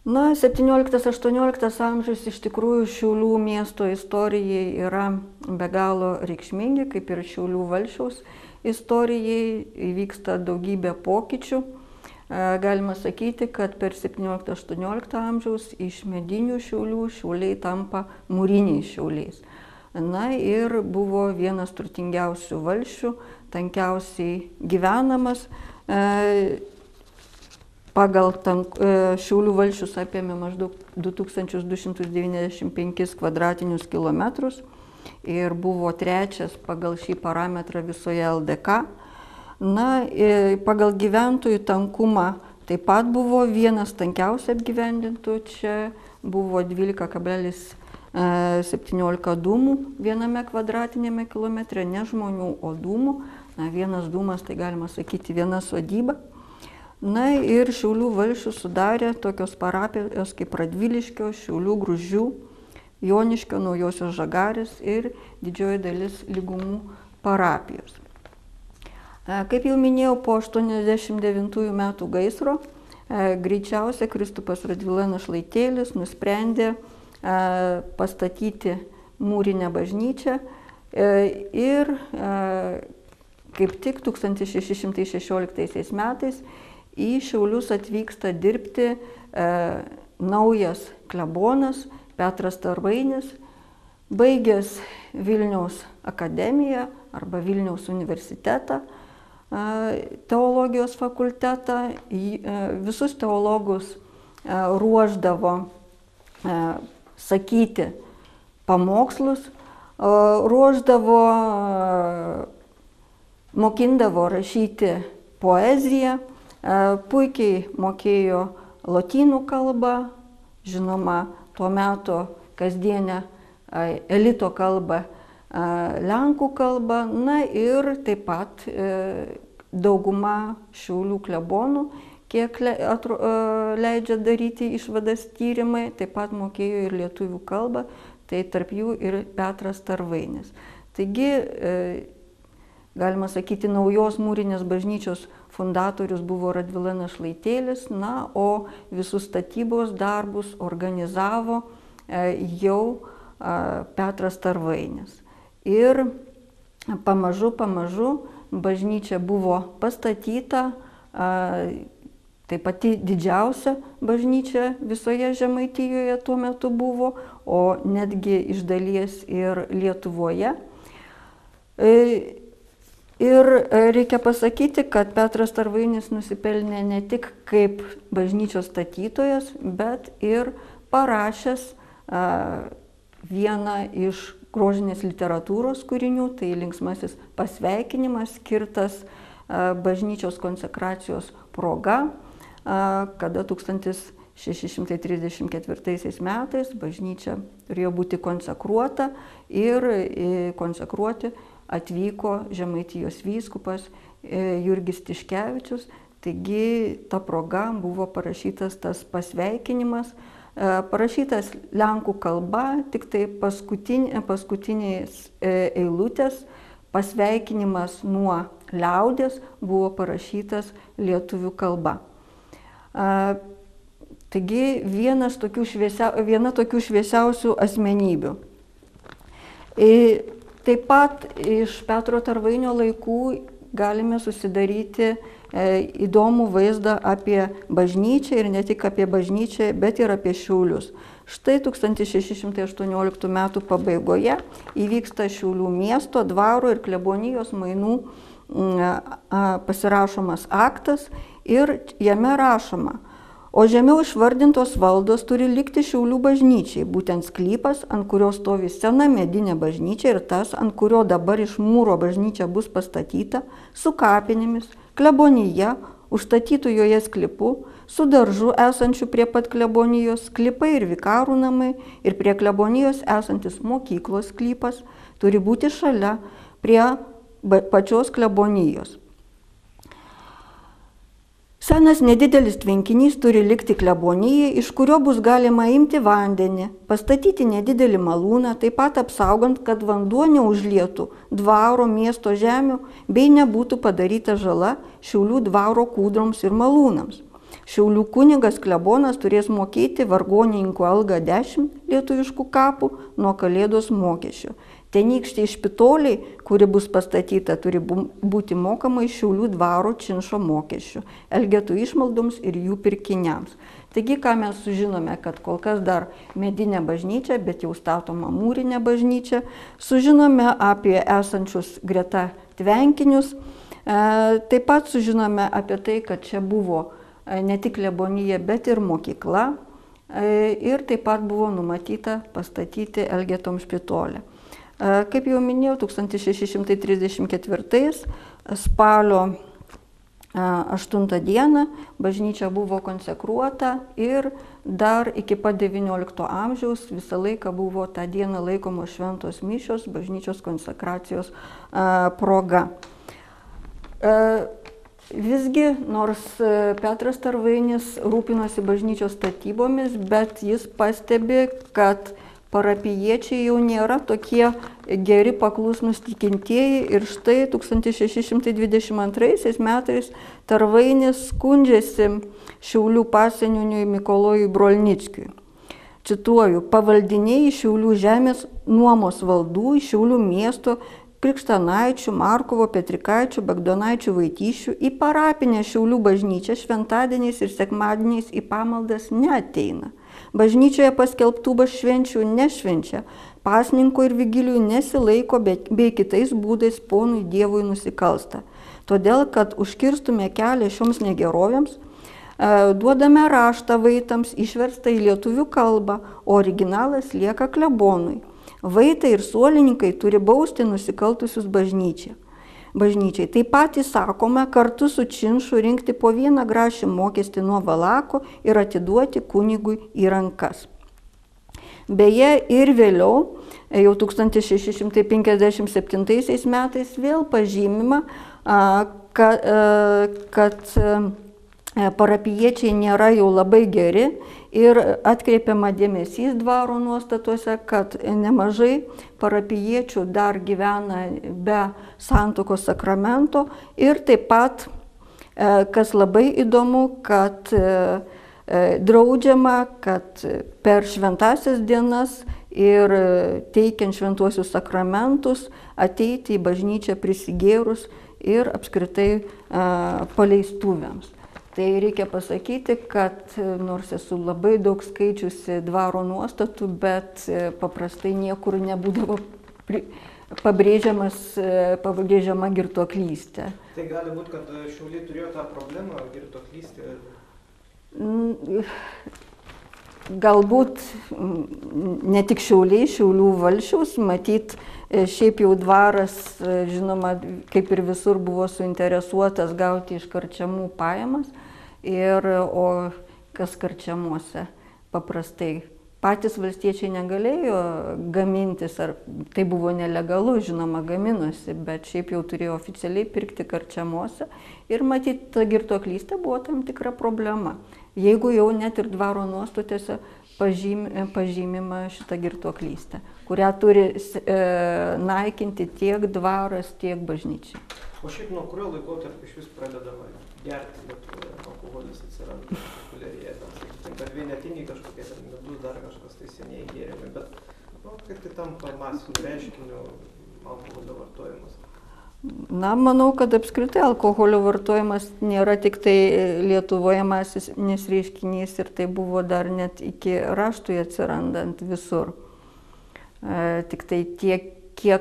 Na, 17-18 amžius iš tikrųjų Šiaulių miesto istorijai yra be galo reikšmingi, kaip ir Šiaulių valsčiaus istorijai, įvyksta daugybė pokyčių. Galima sakyti, kad per 17-18 amžiaus iš medinių Šiaulių Šiauliai tampa mūriniais Šiauliais. Na ir buvo vienas turtingiausių valsčių, tankiausiai gyvenamas. Pagal Šiaulių valsčius apėmė maždaug 2295 kvadratinius kilometrus ir buvo trečias pagal šį parametrą visoje LDK. Na, pagal gyventojų tankumą taip pat buvo vienas tankiausiai apgyvendintų, čia buvo 12,17 dūmų viename kvadratinėme kilometre, ne žmonių, o dūmų. Na, vienas dūmas, tai galima sakyti, viena sodyba. Na ir Šiaulių valsčių sudarė tokios parapijos kaip Radviliškio, Šiaulių, Gruzdžių, Joniškio, Naujosios Žagarės ir didžioji dalis Lygumų parapijos. Kaip jau minėjau, po 89 metų gaisro greičiausiai Kristupas Radvila Našlaitėlis nusprendė pastatyti mūrinę bažnyčią ir kaip tik 1616 metais į Šiaulius atvyksta dirbti naujas klebonas Petras Tarvainis, baigęs Vilniaus akademiją arba Vilniaus universitetą, teologijos fakultetą. Visus teologus ruošdavo sakyti pamokslus, ruošdavo, mokindavo rašyti poeziją, puikiai mokėjo lotynų kalbą, žinoma, tuo metu kasdienę elito kalbą, lenkų kalbą, na ir taip pat dauguma Šiaulių klebonų, kiek leidžia daryti išvadas tyrimai, taip pat mokėjo ir lietuvių kalbą, tai tarp jų ir Petras Tarvainis. Taigi, galima sakyti, naujos mūrinės bažnyčios fundatorius buvo Radvila Našlaitėlis, na, o visus statybos darbus organizavo jau Petras Tarvainis. Ir pamažu bažnyčia buvo pastatyta, tai pati didžiausia bažnyčia visoje Žemaitijoje tuo metu buvo, o netgi iš dalies ir Lietuvoje. Ir reikia pasakyti, kad Petras Tarvainis nusipelnė ne tik kaip bažnyčios statytojas, bet ir parašęs vieną iš grožinės literatūros kūrinių, tai linksmasis pasveikinimas, skirtas bažnyčios konsekracijos proga, kada 1634 metais bažnyčia turėjo būti konsekruota ir konsekruoti atvyko Žemaitijos vyskupas Jurgis Tiškevičius. Taigi ta proga buvo parašytas tas pasveikinimas, parašytas lenkų kalba, tik tai paskutinės eilutės pasveikinimas nuo liaudies buvo parašytas lietuvių kalba. Taigi viena tokių šviesiausių asmenybių. Taip pat iš Petro Tarvainio laikų galime susidaryti įdomų vaizdą apie bažnyčią ir ne tik apie bažnyčią, bet ir apie Šiaulius. Štai 1618 metų pabaigoje įvyksta Šiaulių miesto, dvaro ir klebonijos mainų pasirašomas aktas ir jame rašoma: o žemiau išvardintos valdos turi likti Šiaulių bažnyčiai, būtent sklypas, ant kurio stovi sena medinė bažnyčia ir tas, ant kurio dabar iš mūro bažnyčia bus pastatyta, su kapinėmis, klebonija, užstatytų joje sklypu, su daržu esančiu prie pat klebonijos, sklypai ir vikarų namai ir prie klebonijos esantis mokyklos sklypas turi būti šalia prie pačios klebonijos. Senas nedidelis tvenkinys turi likti klebonijai, iš kurio bus galima imti vandenį, pastatyti nedidelį malūną, taip pat apsaugant, kad vanduo neužlietų dvaro miesto žemių bei nebūtų padaryta žala Šiaulių dvaro kūdroms ir malūnams. Šiaulių kunigas klebonas turės mokėti vargonininkų algą 10 lietuviškų kapų nuo Kalėdos mokesčio. Tenykštė špitoliai, kuri bus pastatyta, turi būti mokama iš Šiaulių dvaro činšo mokesčių, elgetų išmaldoms ir jų pirkiniams. Taigi, ką mes sužinome, kad kol kas dar medinė bažnyčia, bet jau statoma mūrinė bažnyčia. Sužinome apie esančius greta tvenkinius. Taip pat sužinome apie tai, kad čia buvo ne tik klebonija, bet ir mokykla. Ir taip pat buvo numatyta pastatyti elgetom špitolę. Kaip jau minėjau, 1634 spalio 8 dieną bažnyčia buvo konsekruota ir dar iki pat XIX amžiaus visą laiką buvo tą dieną laikomos šventos mišios bažnyčios konsekracijos proga. Visgi, nors Petras Tarvainis rūpinosi bažnyčios statybomis, bet jis pastebi, kad parapijiečiai jau nėra tokie geri paklusnūs tikintieji ir štai 1622 metais Tarvainis skundžiasi Šiaulių paseniūniui Mikolojui Brolnickiui. Cituoju, pavaldiniai Šiaulių žemės nuomos valdų, Šiaulių miesto, Krikštanaičių, Markovo, Petrikaičių, Bagdonaičių, Vaityšių į parapinę Šiaulių bažnyčią šventadieniais ir sekmadieniais į pamaldas neateina. Bažnyčioje paskelbtų švenčių nešvenčia, pasninko ir vigilijų nesilaiko, bei kitais būdais ponui Dievui nusikalsta. Todėl, kad užkirstume kelią šioms negerovėms, duodame raštą vaitams išverstą į lietuvių kalbą, o originalas lieka klebonui. Vaitai ir suolininkai turi bausti nusikaltusius bažnyčiai. Taip pat įsakome kartu su činšu rinkti po 1 grašį mokestį nuo valako ir atiduoti kunigui į rankas. Beje, ir vėliau, jau 1657 metais vėl pažymima, kad parapijiečiai nėra jau labai geri ir atkreipiama dėmesys dvaro nuostatuose, kad nemažai parapijiečių dar gyvena be santuokos sakramento ir taip pat, kas labai įdomu, kad draudžiama, kad per šventąsias dienas ir teikiant šventuosius sakramentus ateiti į bažnyčią prisigėrus ir apskritai paleistuvėms. Tai reikia pasakyti, kad nors esu labai daug skaičiusi dvaro nuostatų, bet paprastai niekur nebūdavo pabrėžiama girtuoklystė. Tai gali būti, kad Šiauliai turėjo tą problemą girtuoklystę? Galbūt ne tik Šiauliai, Šiaulių valsčiaus, matyt, šiaip jau dvaras, žinoma, kaip ir visur buvo suinteresuotas gauti iš karčiamų pajamas. O kas karčiamuose paprastai patys valstiečiai negalėjo gamintis, ar tai buvo nelegalu, žinoma, gaminosi, bet šiaip jau turėjo oficialiai pirkti karčiamuose ir matyti, ta girtuoklystė buvo tam tikra problema. Jeigu jau net ir dvaro nuostatėse pažymima šitą girtuoklystę, kurią turi naikinti tiek dvaras, tiek bažnyčia. O šiaip nuo kurio laikotarpio iš vis pradedama gerti Lietuvoje, alkoholis atsiranda populiarėja, kad vienetiniai kažkokie medus, dar kažkas tai seniai gėrimai, bet kaip tai tampa masiniu reiškiniu alkoholio vartojimas? Na, manau, kad apskritai alkoholio vartojimas nėra tik tai Lietuvoje masinis reiškinys ir tai buvo dar net iki raštui atsirandant visur. Tik tai tiek,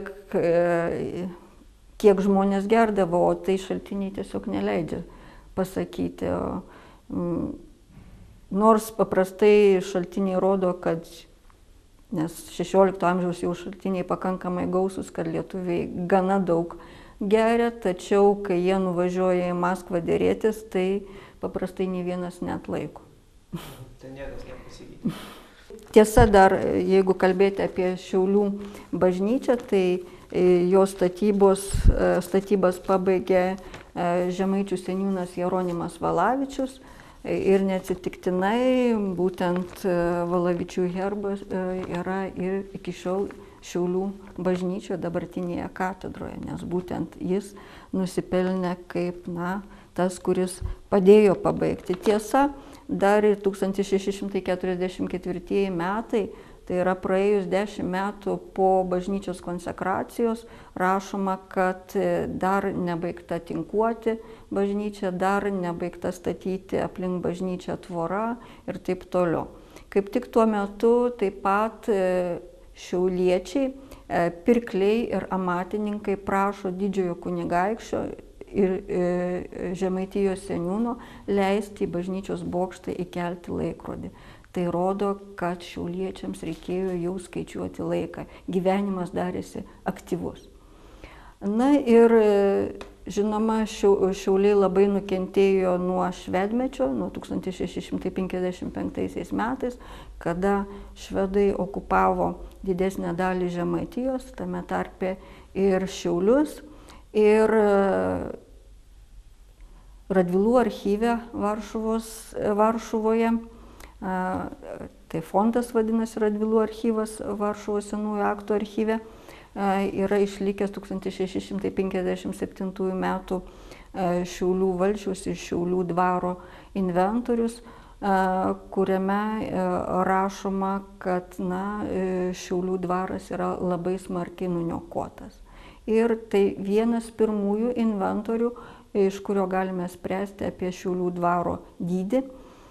kiek žmonės gerdavo, o tai šaltiniai tiesiog neleidžia pasakyti. Nors paprastai šaltiniai rodo, kad, nes 16 amžiaus jau šaltiniai pakankamai gausus, kad lietuviai gana daug geria, tačiau kai jie nuvažiuoja į Maskvą dėrėtis, tai paprastai nei vienas neatlaiko. Tai niekas nepasikeitė. Tiesa, dar jeigu kalbėti apie Šiaulių bažnyčią, tai jos statybas pabaigė žemaičių seniūnas Jeronimas Valavičius ir neatsitiktinai būtent Valavičių herbas yra ir iki šiol Šiaulių bažnyčioje dabartinėje katedroje, nes būtent jis nusipelnė kaip tas, kuris padėjo pabaigti. Tiesa, dar ir 1644 metai, tai yra praėjus 10 metų po bažnyčios konsekracijos, rašoma, kad dar nebaigta tinkuoti bažnyčia, dar nebaigta statyti aplink bažnyčią tvora ir taip toliau. Kaip tik tuo metu taip pat šiauliečiai, pirkliai ir amatininkai prašo didžiojo kunigaikščio ir Žemaitijos seniūno leisti į bažnyčios bokštą įkelti laikrodį. Tai rodo, kad šiauliečiams reikėjo jau skaičiuoti laiką. Gyvenimas darėsi aktyvus. Na ir žinoma, Šiauliai labai nukentėjo nuo švedmečio, nuo 1655 metais, kada švedai okupavo didesnę dalį Žemaitijos, tame tarpe ir Šiaulius. Ir Radvilų archyve Varšuvoje, tai fondas vadinasi Radvilų archyvas Varšuvos senųjų aktų archyve, yra išlikęs 1657 metų Šiaulių valsčiaus ir Šiaulių dvaro inventorius, kuriame rašoma, kad Šiaulių dvaras yra labai smarkiai nuniokotas. Ir tai vienas pirmųjų inventorių, iš kurio galime spręsti apie Šiaulių dvaro dydį.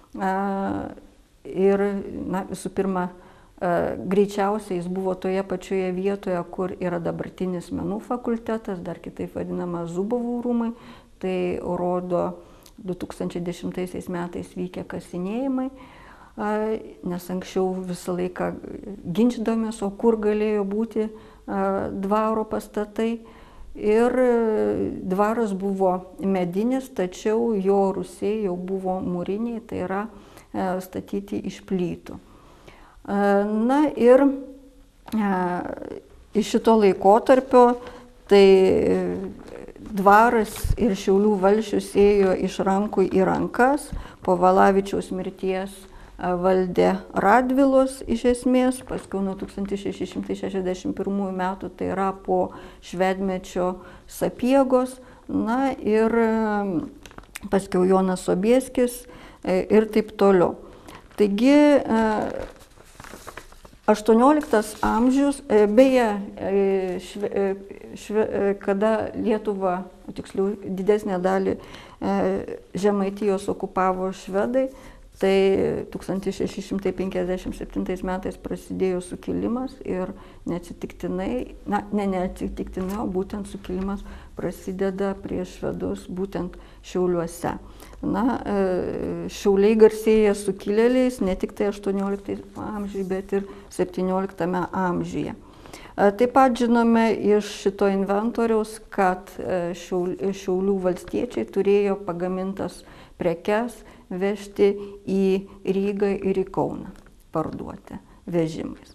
Ir visų pirma, greičiausiai jis buvo toje pačioje vietoje, kur yra dabartinis menų fakultetas, dar kitaip vadinama Zubovų rūmai. Tai rodo 2010 metais vykę kasinėjimai, nes anksčiau visą laiką ginčydavomės, o kur galėjo būti dvaro pastatai. Ir dvaras buvo medinis, tačiau jo rūsiai jau buvo mūriniai, tai yra statyti iš plytų. Na ir iš šito laikotarpio tai dvaras ir Šiaulių valsčius ėjo iš rankų į rankas. Po Valavičiaus mirties valdė Radvilos iš esmės, paskui nuo 1661 metų, tai yra po švedmečio Sapiegos, na ir paskui Jonas Sobieskis ir taip toliau. Taigi 18 amžius, beje, kada Lietuva, tiksliau didesnę dalį Žemaitijos okupavo švedai, tai 1657 metais prasidėjo sukilimas ir neatsitiktinai, o būtent sukilimas prasideda prieš švedus būtent Šiauliuose. Šiauliai garsėja sukilėliais ne tik tai 18 amžiuje, bet ir 17 amžiuje. Taip pat žinome iš šito inventoriaus, kad Šiaulių valstiečiai turėjo pagamintas prekes vežti į Rygą ir į Kauną, parduoti vežimais.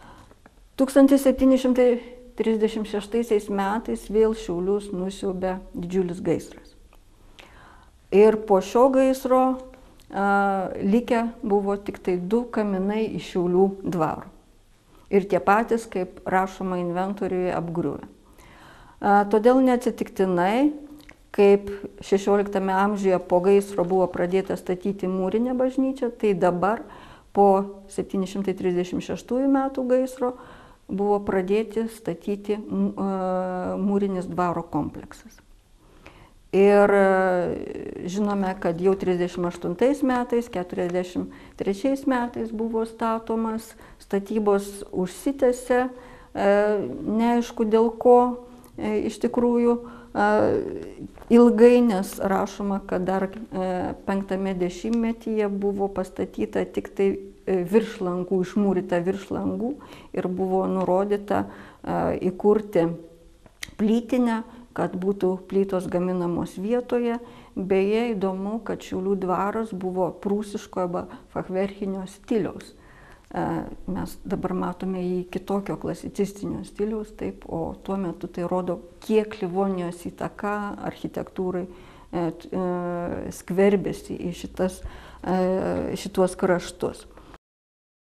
1736 metais vėl Šiaulius nusiaubė didžiulis gaisras. Ir po šio gaisro likę buvo tik tai 2 kaminai iš Šiaulių dvaro. Ir tie patys, kaip rašoma inventoriuje, apgriuvę. Todėl neatsitiktinai, kaip 16 amžiuje po gaisro buvo pradėta statyti mūrinę bažnyčią, tai dabar po 736 metų gaisro buvo pradėti statyti mūrinis dvaro kompleksas. Ir žinome, kad jau 38 metais, 43 metais buvo statomas, statybos užsitęsė, neaišku dėl ko iš tikrųjų ilgai, nes rašoma, kad dar 5 dešimtmetyje buvo pastatyta tik tai virš langų, išmūryta virš langų ir buvo nurodyta įkurti plytinę, kad būtų plytos gaminamos vietoje. Beje, įdomu, kad Šiaulių dvaras buvo prūsiško arba fachverkinio stiliaus. Mes dabar matome jį kitokio klasicistinio stiliaus, taip, o tuo metu tai rodo, kiek Livonijos įtaka architektūrai skverbėsi į šituos kraštus.